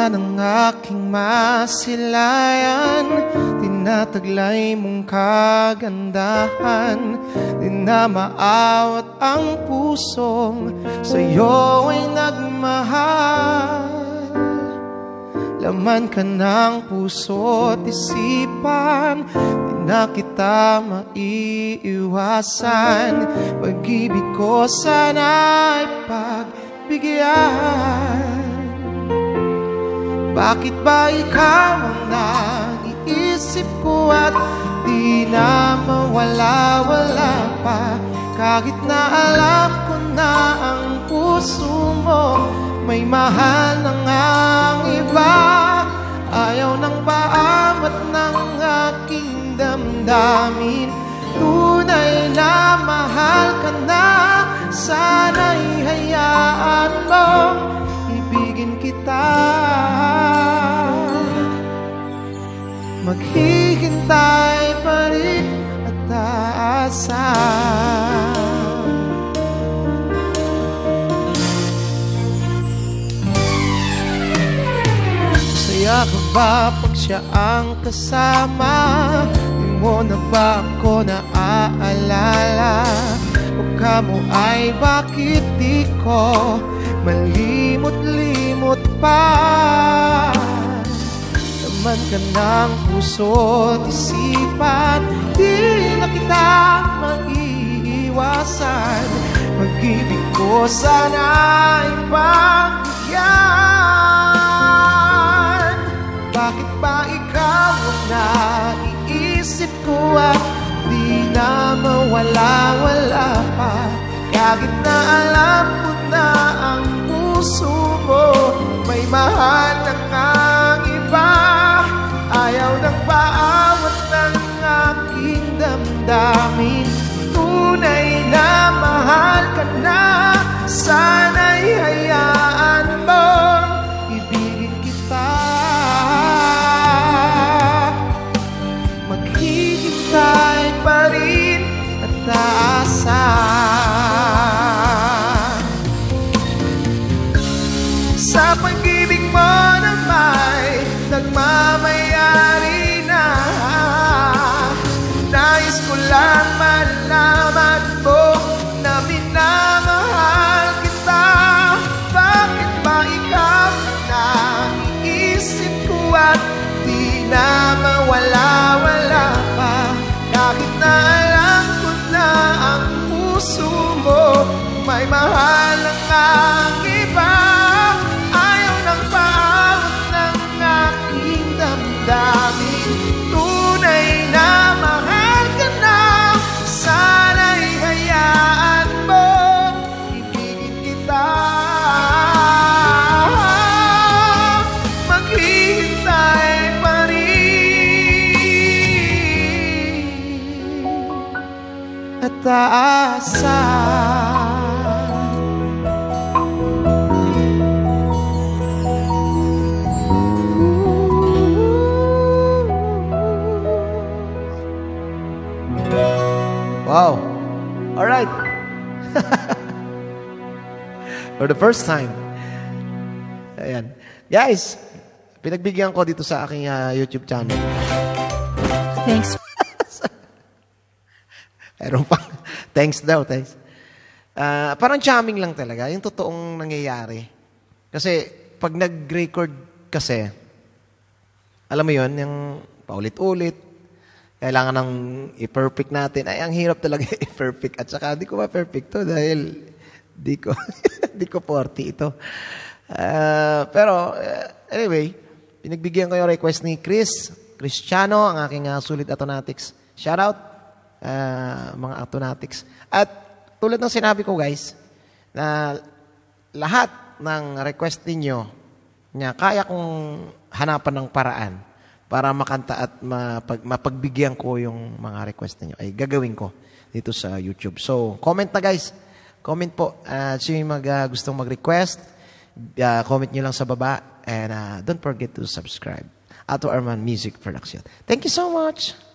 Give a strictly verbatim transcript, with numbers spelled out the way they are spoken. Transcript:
ganda ng aking masilayan, tinataglay mong kagandahan, di na maawat ang pusong sa'yo ay nagmahal. Laman ka ng puso't isipan, di na kita maiiwasan. Pag-ibig ko sana'y pagbigyan. Bakit ba ikaw ang naiisip ko at di na mawala-wala pa? Kahit na alam ko na ang puso mo may mahal ng ang iba, ayaw ng paamat ng aking damdamin. Tunay na mahal ka na, sana'y hayaan mong ibigin kita. Maghihintay pa rin at aasahan. Saya ka ba pag siya ang kasama? Di mo na ba ako naaalala? O kamo ay bakit di ko malimot-limot pa? Laman ka ng puso't isipan, di na kita maiiwasan. Pag-ibig ko sana'y pagbigyan. Bakit ba ikaw ang naiisip ko at di na mawala-wala pa? Kahit na alam ko na ang puso mo may mahal ng ang iba, ayaw ng paawat ng aking damdamin. Tunay na mahal ka na, sana'y hayaan mo ibigin kita. Maghihintay pa rin at aasahan. Sa pag-ibig mo na may nagmamayari na, nais ko lang malaman mo na minamahal kita. Bakit ba ikaw na naiisip ko at di na mawala-wala pa? Kahit na alam ko na ang puso mo may mahal ng ang iba, ayaw ng paawat ng aking damdamin. Tunay na mahal ka na, sana'y hayaan mo ibigin kita. Maghihintay pa rin at aasahan. Wow. All right. For the first time. Ayan. Guys, pinagbigyan ko dito sa aking uh, YouTube channel. Thanks. Meron pa. Thanks daw, thanks. Uh, parang charming lang talaga. Yung totoong nangyayari. Kasi, pag nag-record kasi, alam mo yun, yung paulit-ulit, kailangan ng i-perfect natin. Ay, ang hirap talaga i-perfect. At saka, di ko ma-perfect to dahil di ko, di ko forty ito. Uh, pero, uh, anyway, pinagbigyan ko yung request ni Chris, Cristiano, ang aking uh, Sulit Atonatics. Shout out, uh, mga Atonatics. At tulad ng sinabi ko, guys, na lahat ng request ninyo, niya, kaya kong hanapan ng paraan para makanta at mapag, mapagbigyan ko yung mga request niyo ay gagawin ko dito sa YouTube. So, comment na guys. Comment po. Uh, sino yung mag, uh, gustong mag-request, uh, comment nyo lang sa baba. And uh, don't forget to subscribe. Ato Arman Music Production. Thank you so much.